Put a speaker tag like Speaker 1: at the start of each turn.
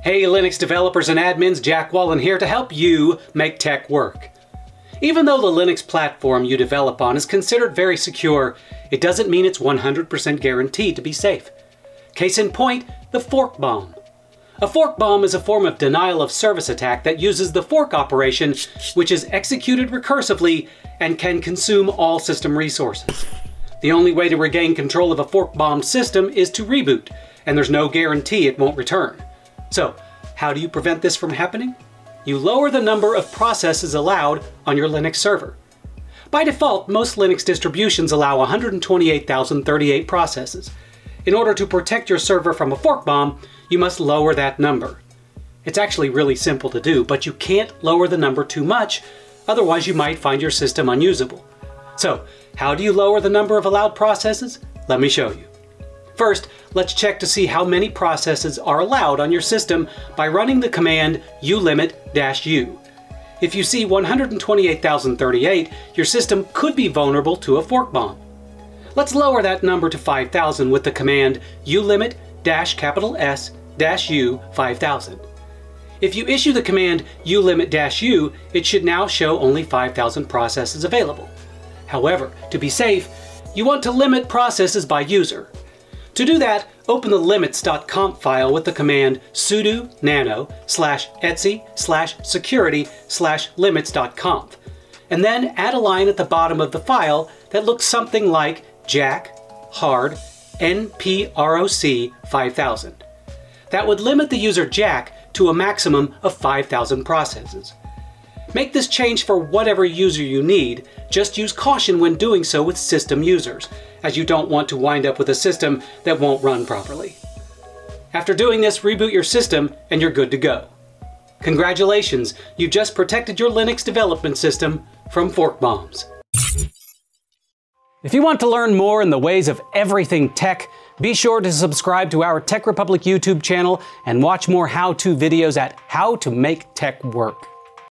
Speaker 1: Hey Linux developers and admins, Jack Wallen here to help you make tech work. Even though the Linux platform you develop on is considered very secure, it doesn't mean it's 100% guaranteed to be safe. Case in point, the fork bomb. A fork bomb is a form of denial of service attack that uses the fork operation, which is executed recursively and can consume all system resources. The only way to regain control of a fork-bombed system is to reboot, and there's no guarantee it won't return. So, how do you prevent this from happening? You lower the number of processes allowed on your Linux server. By default, most Linux distributions allow 128,038 processes. In order to protect your server from a fork bomb, you must lower that number. It's actually really simple to do, but you can't lower the number too much, otherwise you might find your system unusable. So, how do you lower the number of allowed processes? Let me show you. First, let's check to see how many processes are allowed on your system by running the command ulimit-u. If you see 128,038, your system could be vulnerable to a fork bomb. Let's lower that number to 5,000 with the command ulimit-S-U 5000. If you issue the command ulimit-u, it should now show only 5,000 processes available. However, to be safe, you want to limit processes by user. To do that, open the limits.conf file with the command sudo nano/etsy/security/limits.conf, and then add a line at the bottom of the file that looks something like jack hard nproc 5000. That would limit the user Jack to a maximum of 5,000 processes. Make this change for whatever user you need, just use caution when doing so with system users, as you don't want to wind up with a system that won't run properly. After doing this, reboot your system and you're good to go. Congratulations, you've just protected your Linux development system from fork bombs. If you want to learn more in the ways of everything tech, be sure to subscribe to our Tech Republic YouTube channel and watch more how-to videos at How to Make Tech Work.